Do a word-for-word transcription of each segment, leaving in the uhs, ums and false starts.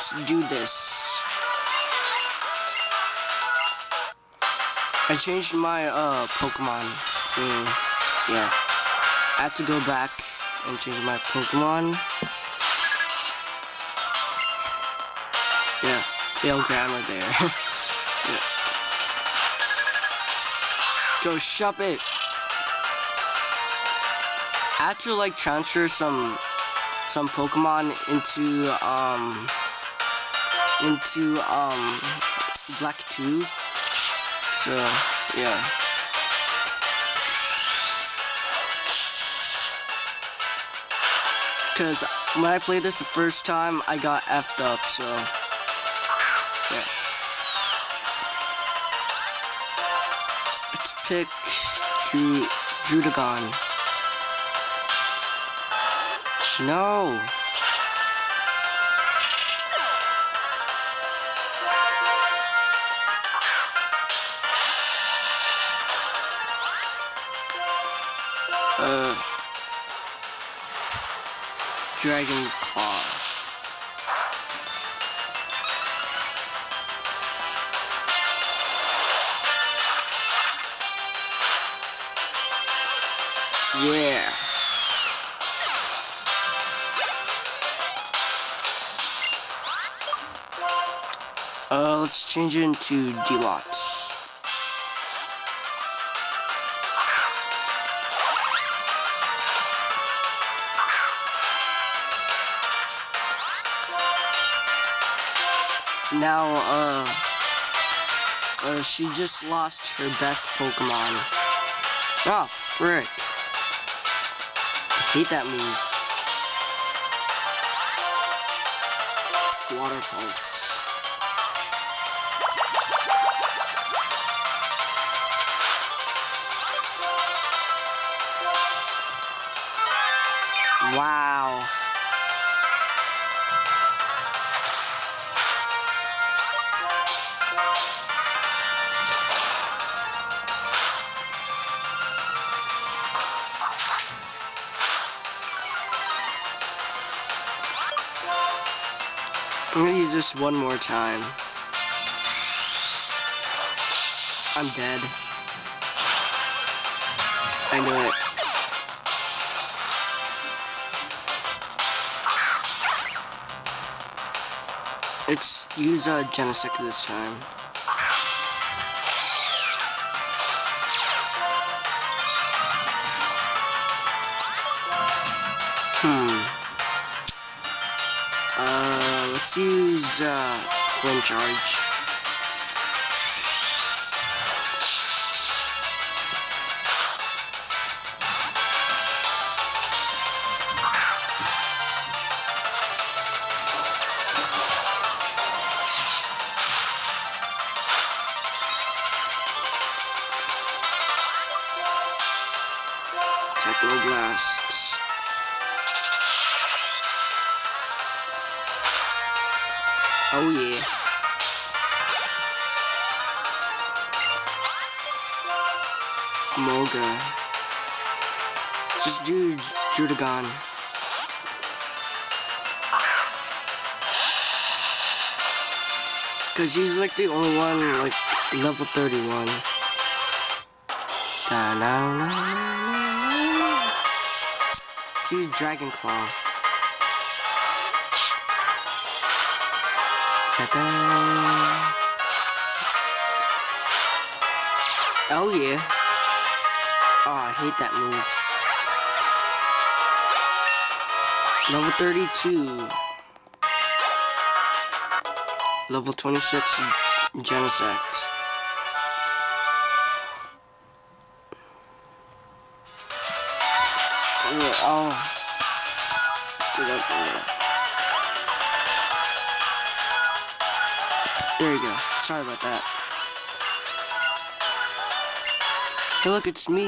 let's do this. I changed my uh Pokemon. Mm, yeah, I have to go back and change my Pokemon. Yeah, fail grammar there. Yeah. Go shop it. I had to like transfer some some Pokemon into um into um Black two. So yeah. Cause when I played this the first time I got effed up, so yeah. Let's pick Dru Drudagon. No. Uh, Dragon Claw. Yeah. Uh, let's change it into D-Lot. Now, uh, uh, she just lost her best Pokemon. Oh, frick. I hate that move. Water Pulse. Wow. I'm gonna use this one more time. I'm dead. I knew it. Let's use a uh, Genesect this time. Hmm. Uh, let's use uh, Flame Charge. Blast. Oh yeah. Moga. Just do Drudagon. Cause he's like the only one like level thirty-one. Da -na -na -na. Let's use Dragon Claw. Ta-da. Oh yeah. Oh, I hate that move. Level thirty-two. Level twenty-six Genesect. Oh, get up there. There you go. Sorry about that. Hey, look, it's me.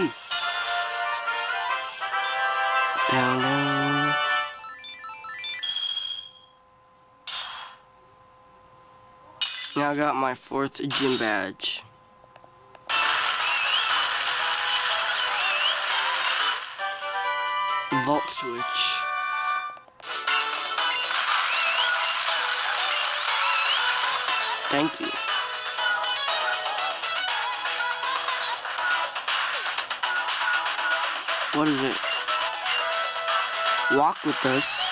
Down, down. Now I got my fourth gym badge. Vault switch. Thank you. What is it? Walk with us.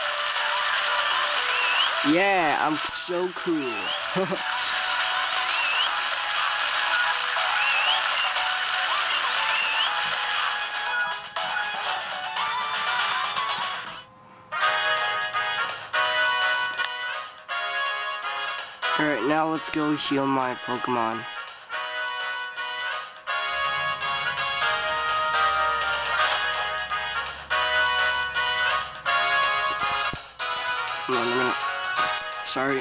Yeah, I'm so cool. Alright, now let's go heal my Pokemon. No, no, no. Sorry.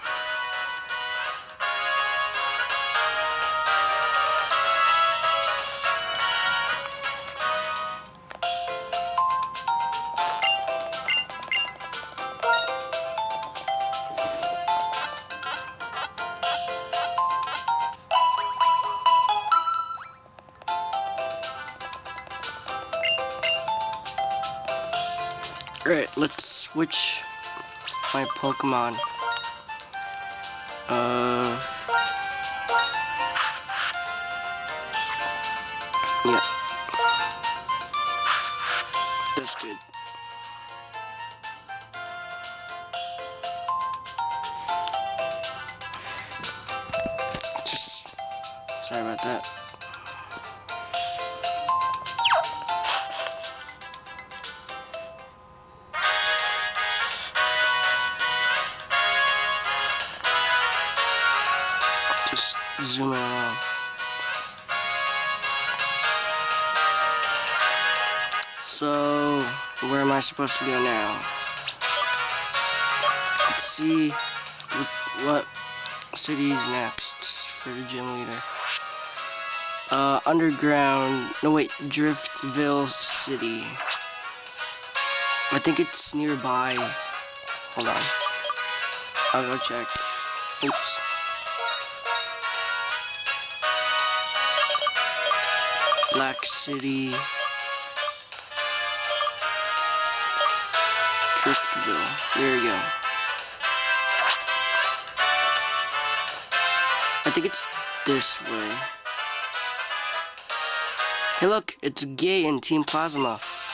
Alright, let's switch my Pokemon. Uh, yeah, that's good. Just, sorry about that. Just zoom around. So, where am I supposed to go now? Let's see what, what city is next for the gym leader. Uh, underground, no wait, Driftveil City. I think it's nearby. Hold on. I'll go check. Oops. Black City. Driftveil. There we go. I think it's this way. Hey look, it's Gay and Team Plasma.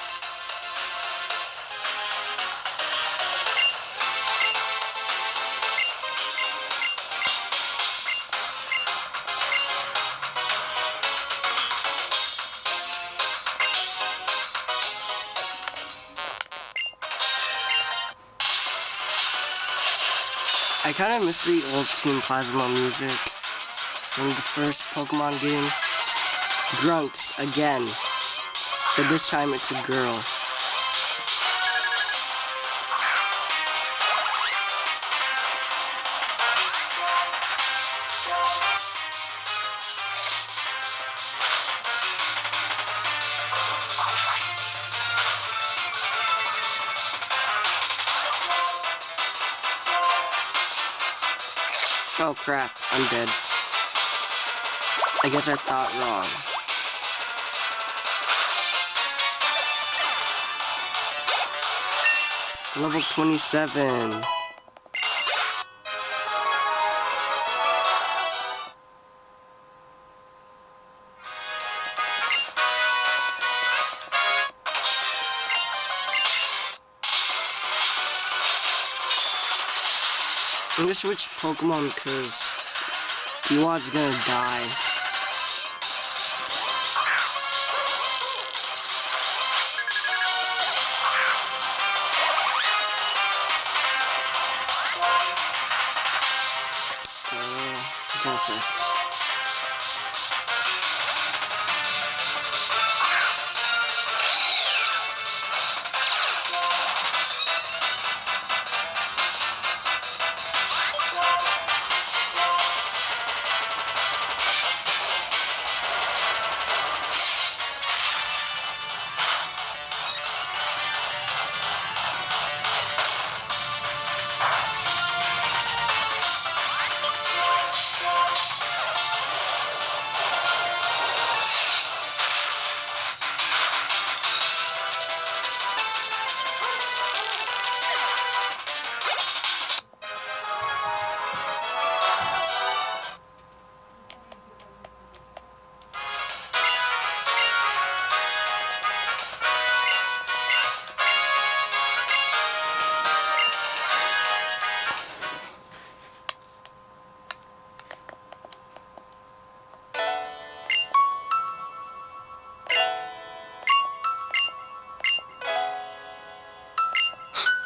I kind of miss the old Team Plasma music from the first Pokemon game. Grunt again, but this time it's a girl. Oh crap, I'm dead. I guess I thought wrong. Level twenty-seven. I'm gonna switch Pokemon because T-Wad's gonna die. Uh, just a sec.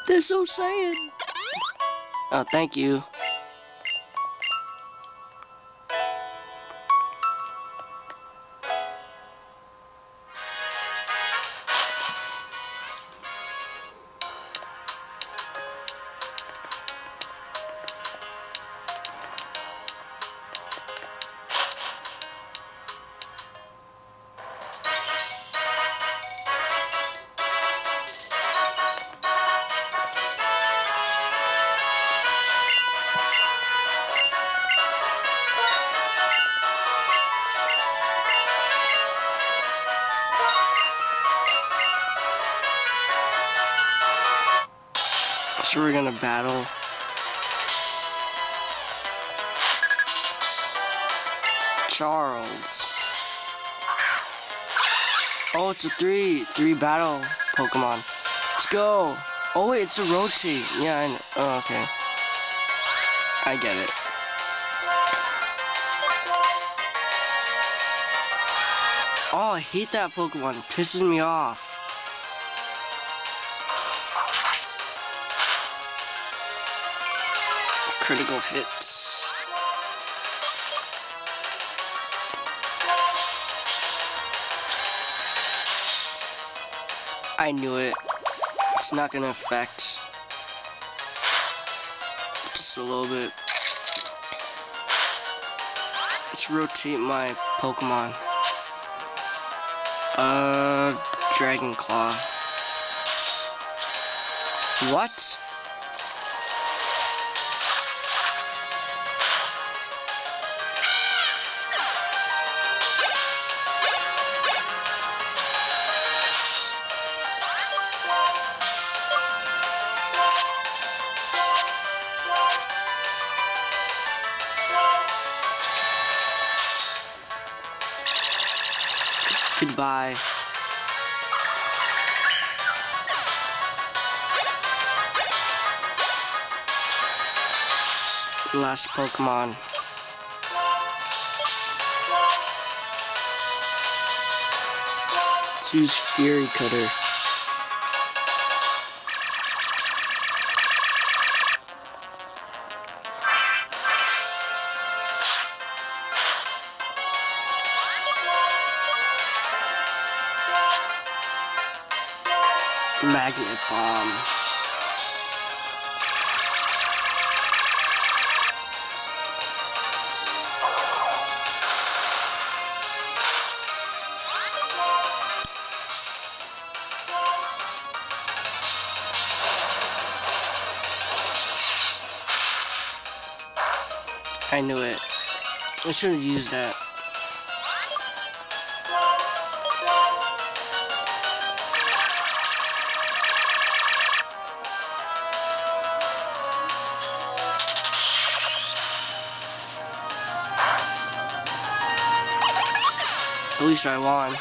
They're so sad. Oh, thank you. So we're gonna battle. Charles. Oh, it's a three, three battle Pokemon. Let's go. Oh wait, it's a rotate. Yeah, I know. Oh, okay. I get it. Oh, I hate that Pokemon. It pisses me off. Critical hits. I knew it. It's not gonna affect. Just a little bit. Let's rotate my Pokemon. Uh, Dragon Claw. What? Goodbye. Last Pokemon. Let's use Fury Cutter. Magnet Bomb. I knew it. I should have used that. At least I won.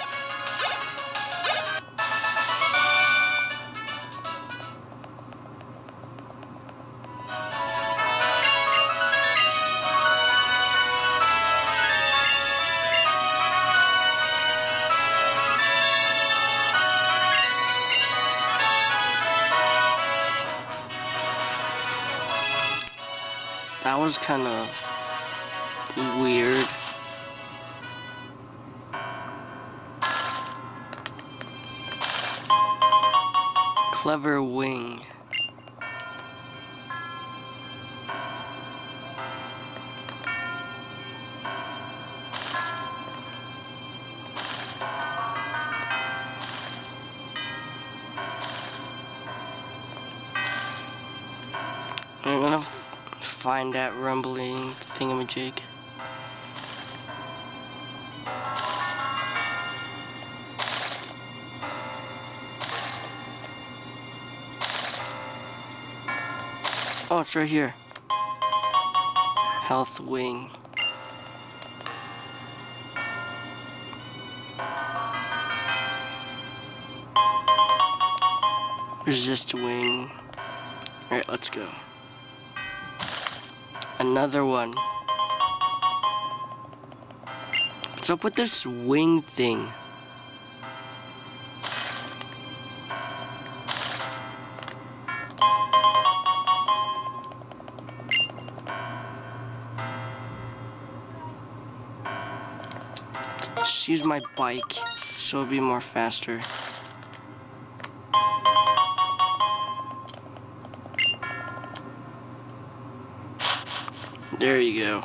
That was kind of weird. Clever Wing. I'm gonna find that rumbling thingamajig. Oh, it's right here. Health Wing. Resist Wing. Alright, let's go. Another one. What's up with this wing thing? use my bike so it'll be more faster. There you go.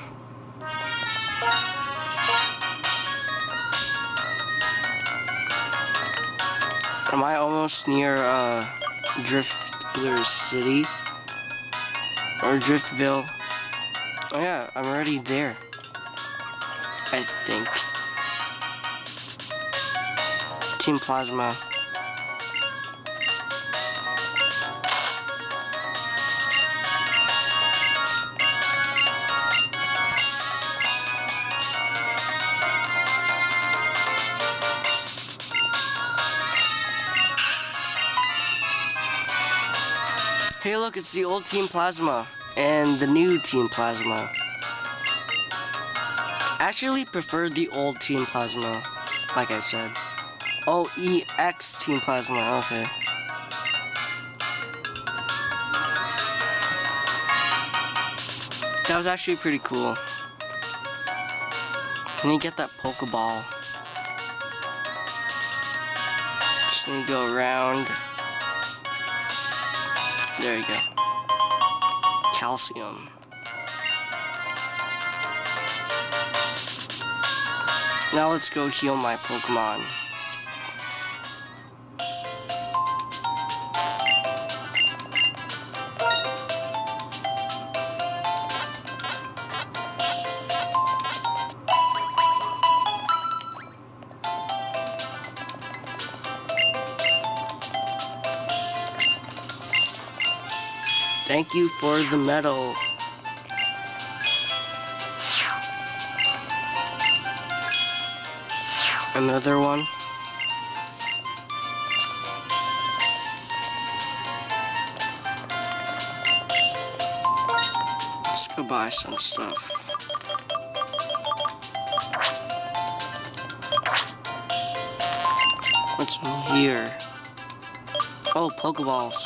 Am I almost near uh, Driftveil City? Or Driftveil? Oh yeah, I'm already there. I think. Team Plasma. Hey look, it's the old Team Plasma and the new Team Plasma. I actually prefer the old Team Plasma, like I said. Oh, E X Team Plasma, okay. That was actually pretty cool. And you get that Pokeball. Just need to go around. There you go. Calcium. Now let's go heal my Pokemon. Thank you for the medal. Another one. Let's go buy some stuff. What's in here? Oh, Pokeballs.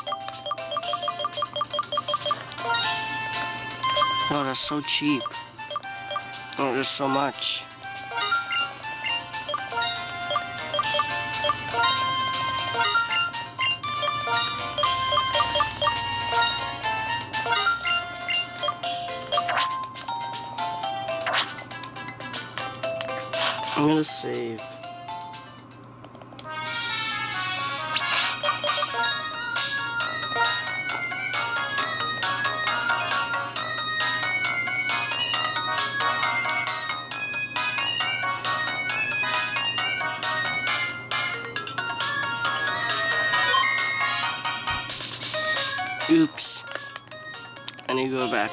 Oh, that's so cheap. Oh, there's so much. I'm gonna save. Oops. I need to go back.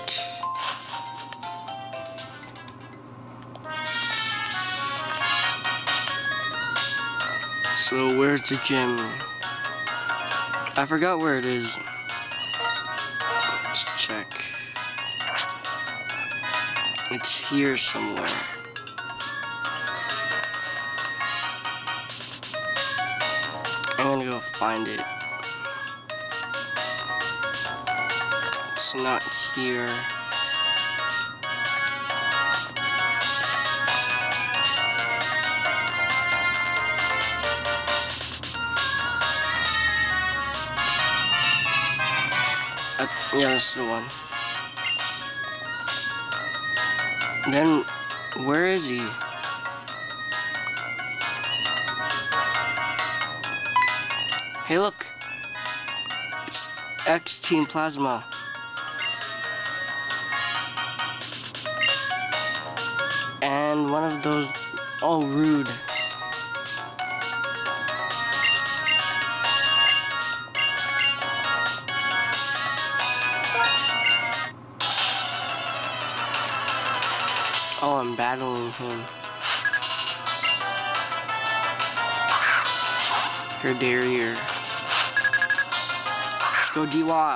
So where's the gym? I forgot where it is. Let's check. It's here somewhere. I'm gonna go find it. It's not here. Uh, yeah, that's the one. Then, where is he? Hey, look! It's X Team Plasma. And one of those... Oh, rude. Oh, I'm battling him. Her derriere. Let's go, D-Wa.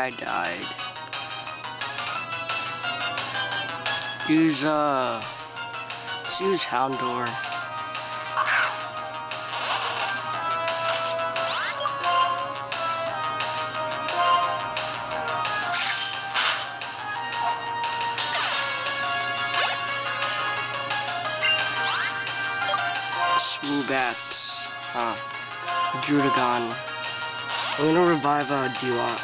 I died. Use, uh, let's use Houndor. Swoobats. Huh. Drudagon. I'm gonna revive uh, D-Lot.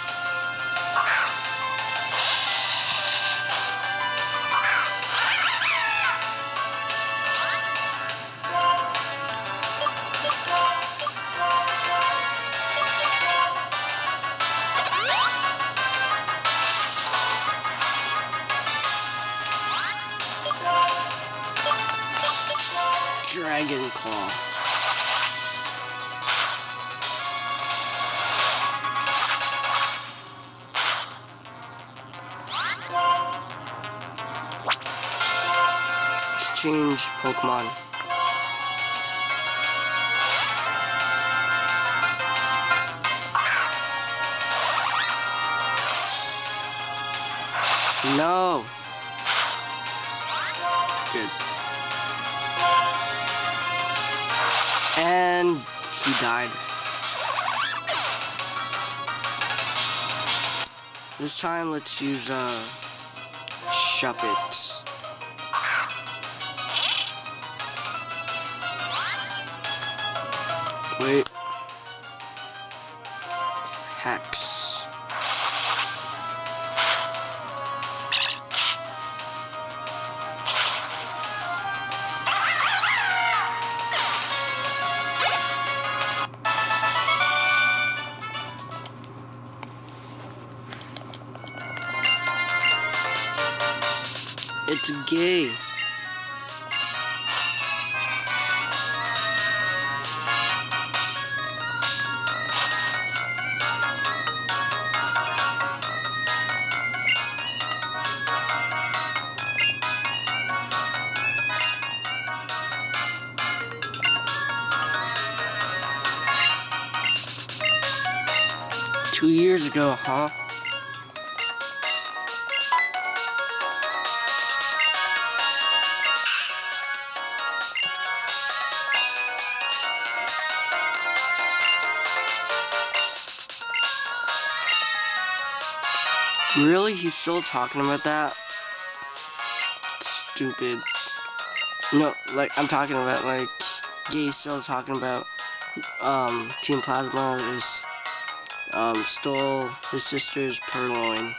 Dragon Claw. Let's change Pokemon. No. Good. And he died. This time, let's use uh, Shuppets. Wait. Hex. It's gay. Two years ago, huh? Really? He's still talking about that? Stupid. No, like, I'm talking about, like, Gay's still talking about, um, Team Plasma is, um, stole his sister's purloin.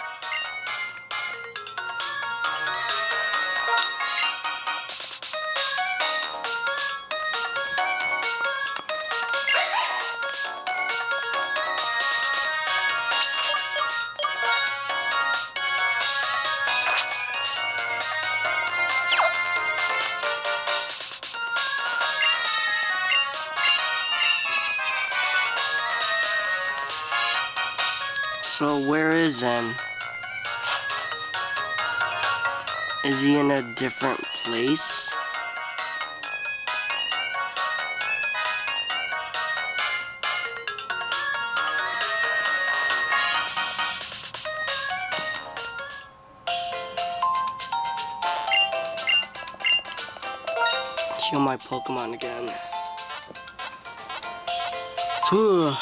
So where is Zen? Is he in a different place? Kill my Pokemon again. Whew.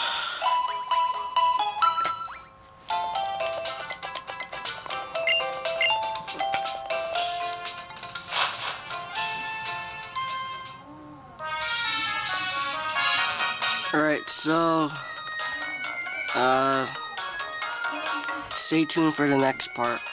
Alright, so, uh, stay tuned for the next part.